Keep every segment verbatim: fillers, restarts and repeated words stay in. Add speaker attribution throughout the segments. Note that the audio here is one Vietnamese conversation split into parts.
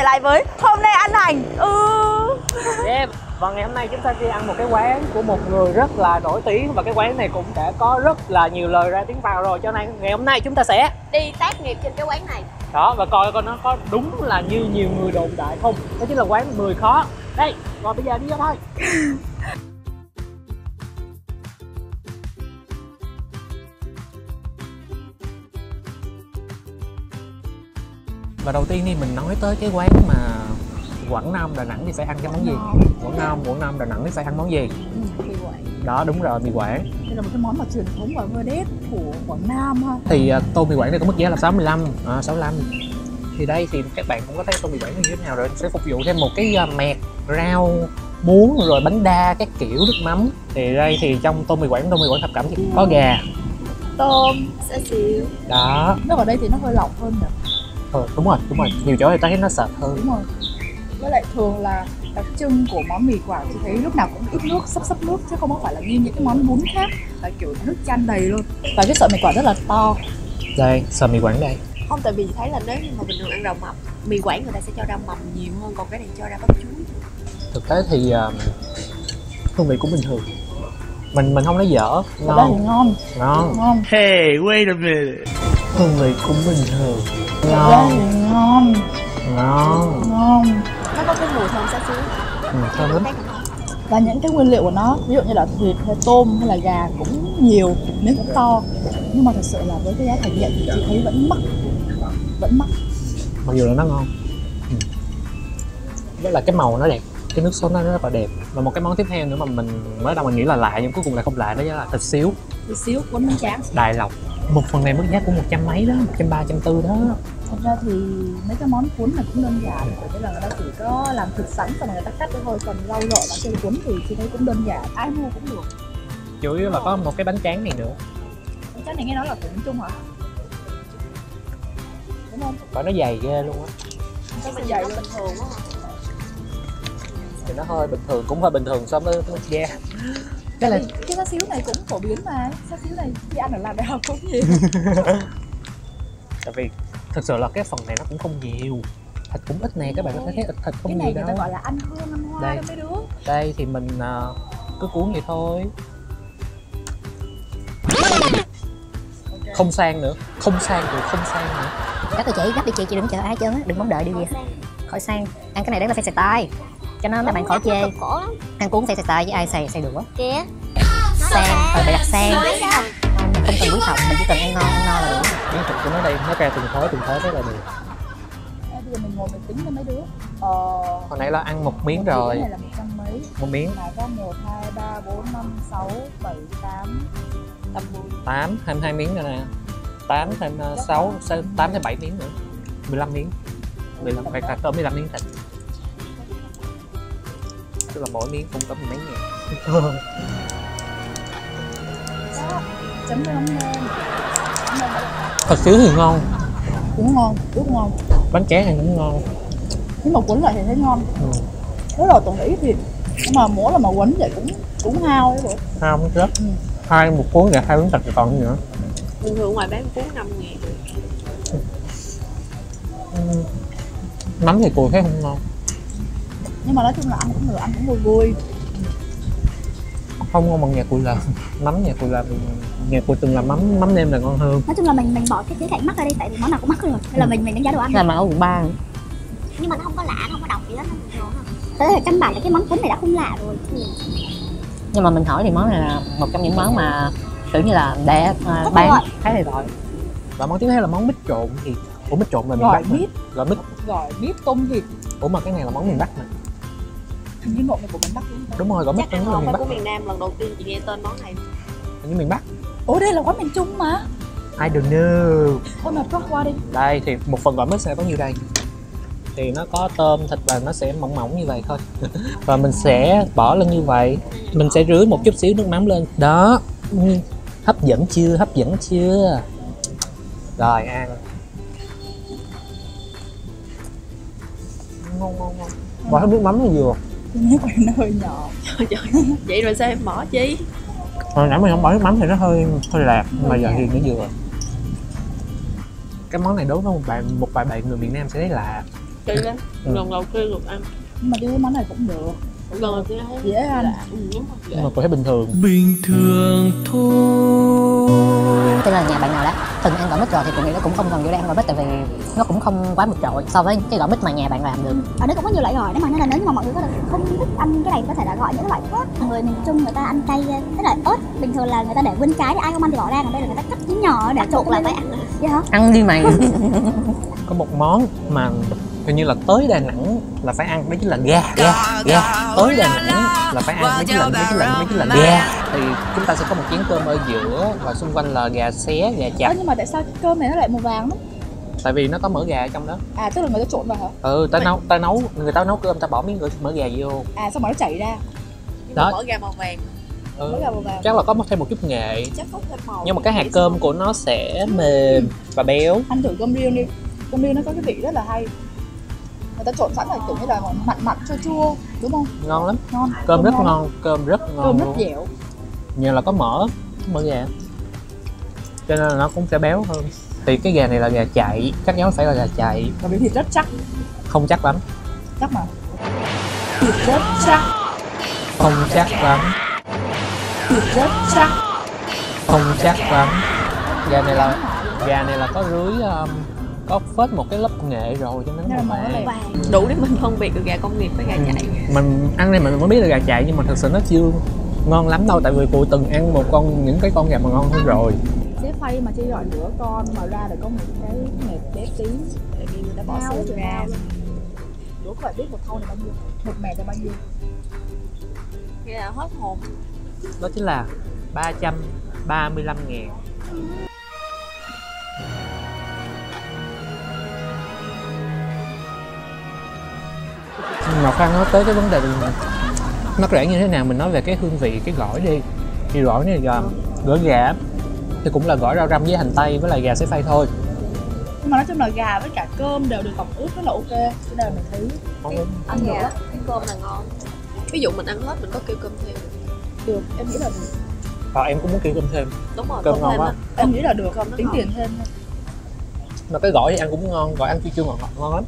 Speaker 1: lại với Hôm Nay Ăn Hành. Ừ.
Speaker 2: Yeah. Và ngày hôm nay chúng ta đi ăn một cái quán của một người rất là nổi tiếng. Và cái quán này cũng đã có rất là nhiều lời ra tiếng vào rồi. Cho nên ngày hôm nay chúng ta sẽ
Speaker 3: đi tác nghiệp trên cái quán này.
Speaker 2: Đó, và coi coi nó có đúng là như nhiều người đồn đại không. Đó chính là quán mười khó. Đây, rồi bây giờ đi vô thôi. Và đầu tiên thì mình nói tới cái quán mà Quảng Nam, Đà Nẵng thì phải ăn cái món gì? Quảng Nam, Quảng Nam, Đà Nẵng thì phải ăn món gì?
Speaker 1: Ừ, mì Quảng.
Speaker 2: Đó, đúng rồi, mì Quảng.
Speaker 1: Đây là một cái món mà truyền thống và vedette của Quảng Nam ha.
Speaker 2: Thì uh, tô mì Quảng này có mức giá là sáu mươi lăm, à, sáu mươi lăm. Thì đây thì các bạn cũng có thấy tô mì Quảng như thế nào rồi. Sẽ phục vụ thêm một cái uh, mẹt, rau, muống rồi bánh đa các kiểu nước mắm. Thì đây thì trong tô mì Quảng, tô mì Quảng thập cẩm thì có gà,
Speaker 1: tôm,
Speaker 3: Xá xíu.
Speaker 2: đó.
Speaker 1: Nước ở đây thì nó hơi lọc hơn nhỉ?
Speaker 2: Ờ, đúng rồi, đúng rồi. Nhiều chỗ thì ta thấy nó sệt hơn.
Speaker 1: Đúng rồi. Với lại thường là đặc trưng của món mì Quảng thì thấy lúc nào cũng ít nước, sắp sắp nước chứ không có phải là như những cái món bún khác là kiểu nước chan đầy luôn. Và cái sợi mì Quảng rất là to.
Speaker 2: Đây, sợi mì Quảng đây.
Speaker 3: Không, tại vì thấy là nếu như mà bình thường ăn rau mập, mì Quảng người ta sẽ cho rau mập nhiều hơn, còn cái này cho ra bắp chuối.
Speaker 2: Thực tế thì uh, hương vị cũng bình thường. Mình mình không nói dở,
Speaker 1: Ở đây thì ngon.
Speaker 2: Ngon.
Speaker 1: Ngon.
Speaker 2: Hey, wait a minute. Hương vị cũng bình thường.
Speaker 1: Ở đây thì ngon.
Speaker 2: Ngon.
Speaker 1: Ngon.
Speaker 3: Nó có cái mùi thơm xá xíu.
Speaker 2: Ừ, thơm lắm.
Speaker 1: Và những cái nguyên liệu của nó, ví dụ như là thịt hay tôm hay là gà cũng nhiều, miếng cũng to. Nhưng mà thật sự là với cái giá thành hiện thì chị thấy vẫn mắc. Vẫn mắc.
Speaker 2: Mặc dù là nó ngon. Ừ. Với là cái màu nó đẹp, cái nước sốt nó rất là đẹp. Và một cái món tiếp theo nữa mà mình mới đầu mình nghĩ là lạ nhưng cuối cùng lại không lạ, đó là thịt xíu.
Speaker 1: Thịt xíu cuốn bánh tráng.
Speaker 2: Đài Lộc. Một phần này mức giá của một trăm mấy đó, một trăm ba, một trăm tư đó.
Speaker 1: Thật ra thì mấy cái món cuốn này cũng đơn giản, bởi vì là người ta chỉ có làm thịt sẵn xong rồi người ta cắt cái thôi, còn rau rợ và trên cuốn thì chị thấy cũng đơn giản, ai mua cũng được.
Speaker 2: Chủ yếu là có một cái bánh tráng này nữa.
Speaker 1: Bánh tráng này nghe nói là của miền Trung hả? Đúng không?
Speaker 2: Và nó dày ghê luôn á.
Speaker 3: Nhưng mà dày bình thường quá hả?
Speaker 2: Thì nó hơi bình thường, cũng hơi bình thường so với mức giá.
Speaker 1: Cái là cái xá xíu này cũng phổ biến mà, xá xíu này khi ăn ở làng đại học cũng nhiều.
Speaker 2: Tại vì thực sự là cái phần này nó cũng không nhiều, thịt cũng ít nè, các bạn có thấy ít thịt không
Speaker 1: cái này
Speaker 2: nhiều
Speaker 1: người
Speaker 2: đâu.
Speaker 1: ta gọi là ăn hương ăn hoa
Speaker 2: Đây.
Speaker 1: đó mấy đứa.
Speaker 2: Đây thì mình uh, cứ cuốn vậy thôi. Okay. Không sang nữa, không sang rồi không sang nữa.
Speaker 4: Gấp đi chị, gấp đi chị, chị đừng chờ ai hết trơn á, đừng mong đợi điều gì. Khỏi sang, ăn cái này đấy là phải xài tay. Cho nên mấy bạn khỏi chê. Ăn cuốn phải xài tay với ai xài xài đũa.
Speaker 3: Kìa.
Speaker 4: Sang, phải đặt sang. Không, không cần quý học, mình chỉ cần ăn ngon, ăn no là đủ.
Speaker 2: Miếng thịt của nó đây, nó ra từng thớ từng thớ rất là được.
Speaker 1: À, bây giờ mình ngồi mình tính cho mấy đứa. Ờ,
Speaker 2: Hồi nãy là ăn một miếng
Speaker 1: một
Speaker 2: rồi.
Speaker 1: Cái này là một trăm mấy.
Speaker 2: Một miếng.
Speaker 1: Là có một, hai, ba, bốn, năm, sáu, bảy, tám, tầm mười.
Speaker 2: tám, hai mươi hai miếng nữa nè. tám thêm sáu, tám thêm bảy miếng nữa. mười lăm miếng. mười lăm phải cắt tới mười lăm miếng thịt. Tức là mỗi miếng cũng có mười mấy ngàn.
Speaker 1: Chấm lên lên.
Speaker 2: Thịt xíu thì ngon.
Speaker 1: Cũng ngon, cũng ngon.
Speaker 2: Bánh tráng này cũng ngon.
Speaker 1: Nếu mà quấn lại thì thấy ngon.
Speaker 2: Ừ.
Speaker 1: Rất là toàn ý thịt. Nhưng mà mỗi lần mà quấn vậy cũng cũng hao ấy bộ.
Speaker 2: Hao mới chết.
Speaker 1: Ừ.
Speaker 2: Hai một cuốn gà, hai miếng thịt còn gì nữa.
Speaker 3: Bình thường ngoài bán cuốn năm ngàn.
Speaker 2: Ừ. Mắm thì cùi thấy không ngon.
Speaker 1: Nhưng mà nói chung là ăn cũng được, ăn cũng vui vui.
Speaker 2: Không ngon bằng nhà cùi là mắm nhà cùi là nhà cùi từng làm mắm mắm nêm là ngon hơn.
Speaker 4: Nói chung là mình mình bỏ cái khía cạnh mắc ra đi, tại vì món nào cũng mắc rồi. Nên là mình mình đánh giá đồ ăn.
Speaker 2: Là mà ở quận ba.
Speaker 4: Nhưng mà nó không có lạ, nó không có độc gì hết, nó bình thường thôi. Thế là căn bản là cái món cuốn này đã không lạ rồi.
Speaker 5: Nhưng mà mình hỏi thì món này là một trong những món mà kiểu như là để uh, bán khá là gọi.
Speaker 2: Và món tiếp theo là món mít trộn thì ủa mít trộn là miền
Speaker 1: Gỏi
Speaker 2: Bắc mà.
Speaker 1: mít.
Speaker 2: Gỏi mít.
Speaker 1: Gỏi mít tôm thịt.
Speaker 2: Ủa mà cái này là món miền Bắc mà.
Speaker 1: Hình như nộm này của miền Bắc đúng không?
Speaker 2: Đúng rồi, gỏi mít
Speaker 3: Chắc ăn
Speaker 2: là
Speaker 3: ngon
Speaker 2: miền
Speaker 3: phải
Speaker 2: Bắc.
Speaker 3: của miền Nam, lần đầu tiên chị nghe tên món này.
Speaker 2: Hình như miền Bắc.
Speaker 1: Ủa đây là quán miền Trung mà.
Speaker 2: I don't know.
Speaker 1: Thôi mà cho qua đi.
Speaker 2: Đây thì một phần gỏi mít sẽ có như đây. Thì nó có tôm, thịt và nó sẽ mỏng mỏng như vậy thôi. Và mình sẽ bỏ lên như vậy. Mình sẽ rưới một chút xíu nước mắm lên. Đó. Hấp dẫn chưa? Hấp dẫn chưa? Rồi ăn. Ngon ngon ngon. Bỏ thêm nước mắm là vừa.
Speaker 1: Mấy bạn nó hơi nhỏ.
Speaker 3: Trời trời. Vậy rồi sao em bỏ chi?
Speaker 2: Hồi nãy mình không bỏ nước mắm thì nó hơi hơi lạc, mà giờ thì nó vừa. Cái món này đối với một bạn một vài bạn người miền Nam sẽ thấy lạ.
Speaker 3: Kỳ lên,
Speaker 2: Ừ.
Speaker 3: lần đầu tiên được ăn.
Speaker 1: Nhưng mà cái món này cũng được,
Speaker 3: Lần đầu tiên thấy
Speaker 1: dễ ăn.
Speaker 3: Ừ, đúng rồi,
Speaker 2: Nhưng mà tôi thấy bình thường.
Speaker 6: bình thường thôi.
Speaker 5: Cho nên là nhà bạn nào đã từng ăn gỏi mít rồi thì tôi nghĩ nó cũng không cần vô đây ăn gỏi mít, tại vì nó cũng không quá vượt trội so với cái gỏi mít mà nhà bạn làm được.
Speaker 7: Ở đây cũng có nhiều loại gỏi đó mà, nên là nếu như mà mọi người có không thích ăn cái này có thể là gọi những loại ớt. Người miền Trung người ta ăn cay, tức là ớt bình thường là người ta để nguyên trái thì ai không ăn thì bỏ ra, còn đây là người ta cắt miếng nhỏ để trộn là phải ăn. Vậy hả?
Speaker 5: Ăn đi mày.
Speaker 2: Có một món mà hình như là tới Đà Nẵng là phải ăn, đó chính là gà. Gà, gà. Tới Đà Nẵng là phải ăn mấy cái lần, mấy cái lần, mấy cái lần gà. Thì chúng ta sẽ có một chén cơm ở giữa và xung quanh là gà xé, gà
Speaker 1: Ơ,
Speaker 2: chặt.
Speaker 1: nhưng mà tại sao cái cơm này nó lại màu vàng đó?
Speaker 2: Tại vì nó có mỡ gà ở trong đó.
Speaker 1: À, tức là người ta trộn vào hả?
Speaker 2: Ừ, ta nấu, ta nấu, người ta nấu cơm ta bỏ miếng mỡ gà vô.
Speaker 1: À, xong rồi nó chảy ra.
Speaker 3: Nhưng
Speaker 2: Đó.
Speaker 3: mà mỡ gà màu vàng.
Speaker 2: Ừ.
Speaker 1: Mỡ gà màu vàng.
Speaker 2: Chắc là có thêm một chút nghệ.
Speaker 3: Chắc có thêm màu.
Speaker 2: Nhưng mà cái hạt cơm của nó sẽ mềm và béo.
Speaker 1: Ăn thử cơm riêng đi. Cơm riêng nó có cái vị rất là hay. Người ta trộn sẵn là kiểu như là mặn mặn chua chua, đúng không?
Speaker 2: Ngon lắm.
Speaker 1: Ngon.
Speaker 2: Cơm rất ngon, cơm rất ngon
Speaker 1: Cơm rất
Speaker 2: luôn.
Speaker 1: dẻo.
Speaker 2: Như là có mỡ, mỡ gà. Cho nên là nó cũng sẽ béo hơn. Thì cái gà này là gà chạy, chắc chắn phải là gà chạy.
Speaker 1: Và miếng thịt rất chắc,
Speaker 2: Không chắc lắm.
Speaker 1: chắc mà. Thịt rất chắc,
Speaker 2: Không chắc lắm.
Speaker 1: thịt rất chắc.
Speaker 2: Không chắc lắm. Gà này là gà này là có rưới um, có phết một cái lớp nghệ rồi cho nên nó
Speaker 1: Nhưng mà
Speaker 2: màu
Speaker 1: màu nó
Speaker 2: vàng.
Speaker 1: vàng.
Speaker 3: Đủ để mình phân biệt được gà công nghiệp với gà chạy.
Speaker 2: Mình ăn đây mình mới biết là gà chạy, nhưng mà thực sự nó chưa ngon lắm đâu, tại vì cô từng ăn một con những cái con gà mà ngon hơn rồi.
Speaker 1: Sẽ phay mà chỉ gọi nửa con mà ra được có một cái nghẹp bé tí.
Speaker 3: Tại vì người ta bỏ
Speaker 1: Bao
Speaker 3: xương
Speaker 1: ra.
Speaker 3: ra.
Speaker 1: Đố có phải biết một thau này bao nhiêu? Một mẻ là bao nhiêu?
Speaker 3: Nghe là hết hồn.
Speaker 2: Đó chính là ba trăm ba mươi lăm ngàn. Mà Phan nói tới cái vấn đề là nó rẻ như thế nào, mình nói về cái hương vị cái gỏi đi. Thì gỏi này là gỏi gà thì cũng là gỏi rau răm với hành tây với lại gà xay phay thôi.
Speaker 1: Nhưng mà nói chung là gà với cả cơm đều được tẩm ướp rất là ok. Cho nên là mình thấy
Speaker 2: Ngon lắm.
Speaker 1: ăn được
Speaker 3: Gà,
Speaker 1: á.
Speaker 3: cái cơm là ngon. Ví dụ mình ăn hết mình có kêu cơm thêm.
Speaker 1: Được, em nghĩ là được.
Speaker 2: Ờ, em cũng muốn kêu cơm thêm.
Speaker 3: Đúng rồi,
Speaker 2: Cơm
Speaker 3: cơm
Speaker 2: ngon
Speaker 3: thêm
Speaker 2: quá.
Speaker 3: á.
Speaker 1: Em nghĩ là được,
Speaker 3: Cơm nó
Speaker 1: tính
Speaker 3: ngon.
Speaker 1: tiền thêm thôi.
Speaker 2: Mà cái gỏi thì ăn cũng ngon, gỏi ăn chua chua ngọt ngọt ngon lắm.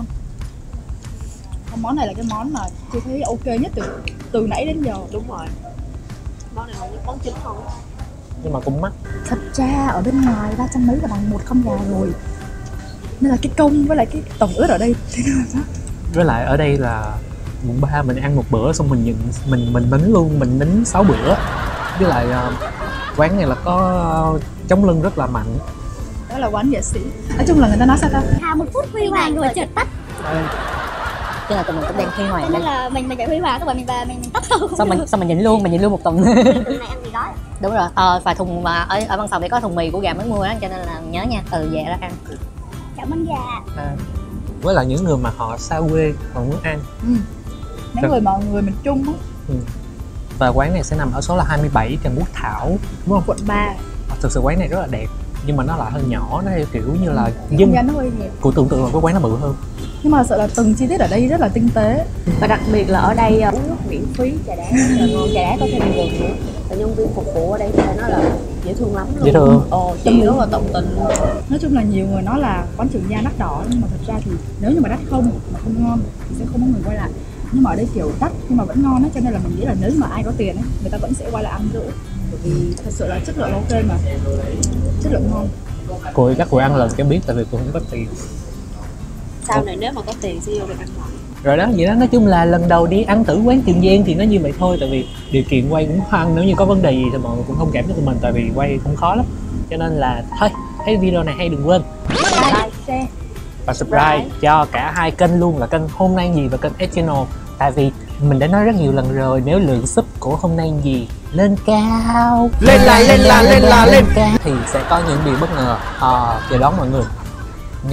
Speaker 1: Còn món này là cái món mà chị thấy ok nhất từ từ nãy đến giờ.
Speaker 3: Đúng rồi. Món này ngon nhất, món chính ngon.
Speaker 2: Nhưng mà cũng mắc.
Speaker 1: Thật ra ở bên ngoài ba trăm mấy là bằng một con gà rồi. Nên là cái công với lại cái tổng ướt ở đây thế nào đó.
Speaker 2: Với lại ở đây là mùng ba mình ăn một bữa xong mình nhận mình mình nín luôn, mình nín sáu bữa. Với lại uh, quán này là có uh, chống lưng rất là mạnh.
Speaker 1: Đó là quán nghệ sĩ. Nói chung là người ta nói sao ta?
Speaker 7: Thà một phút huy hoàng rồi chợt tắt.
Speaker 5: Cho nên tụi mình cũng đang huy hoàng
Speaker 7: Cho nên
Speaker 5: đây.
Speaker 7: là mình mình phải huy hoàng các bạn, mình về mình, mình tắt thôi.
Speaker 5: Xong mình xong mình nhịn luôn, mình nhịn luôn một tuần.
Speaker 7: Tuần này ăn gì đó.
Speaker 5: Đúng rồi. Ờ, và thùng mà ở ở văn phòng để có thùng mì của gà mới mua á, cho nên là nhớ nha, từ về ra ăn.
Speaker 7: Cảm ơn gà.
Speaker 2: À. Với lại những người mà họ xa quê họ muốn ăn.
Speaker 1: Ừ. Mấy người mà người miền Trung á,
Speaker 2: Và quán này sẽ nằm ở số là hai mươi bảy Trần Quốc Thảo, đúng không?
Speaker 1: quận ba.
Speaker 2: Thực sự quán này rất là đẹp, nhưng mà nó lại hơi nhỏ, nó theo kiểu như là
Speaker 1: Không
Speaker 2: dân
Speaker 1: gian nó hơi hẹp.
Speaker 2: của tưởng tượng là cái quán nó bự hơn.
Speaker 1: Nhưng mà sợ là từng chi tiết ở đây rất là tinh tế.
Speaker 3: Và đặc biệt là ở đây uống nước miễn phí, trà đá rất là ngon, trà đá có thêm gừng nữa. Và nhân viên phục vụ ở đây thì phải nói là dễ thương lắm luôn.
Speaker 2: Dễ thương.
Speaker 3: Ồ, chị rất là tận tình luôn.
Speaker 1: Nói chung là nhiều người nói là quán Trường Giang đắt đỏ, nhưng mà thật ra thì nếu như mà đắt không mà không ngon thì sẽ không có người quay lại. Nhưng mà ở đây kiểu đắt nhưng mà vẫn ngon á, cho nên là mình nghĩ là nếu mà ai có tiền ấy, người ta vẫn sẽ quay lại ăn nữa. Bởi vì thật sự là chất lượng ok mà, chất lượng ngon.
Speaker 2: Cô chắc cô ăn lần cho biết, tại vì cô không có tiền.
Speaker 3: Sau này nếu mà có tiền sẽ vô được ăn lại.
Speaker 2: Rồi đó, vậy đó, nói chung là lần đầu đi ăn thử quán Trường Giang thì nó như vậy thôi. Tại vì điều kiện quay cũng khó ăn, nếu như có vấn đề gì thì mọi người cũng thông cảm cho tụi mình, tại vì quay cũng khó lắm. Cho nên là thôi, thấy video này hay đừng quên
Speaker 1: Like, share.
Speaker 2: và subscribe cho cả hai kênh luôn, là kênh Hôm Nay Gì và kênh S Channel. Tại vì mình đã nói rất nhiều lần rồi, nếu lượng sub của Hôm Nay Gì lên cao,
Speaker 6: Lên là lên là lên là lên
Speaker 2: cao thì sẽ có những điều bất ngờ. Ờ, chờ đón mọi người.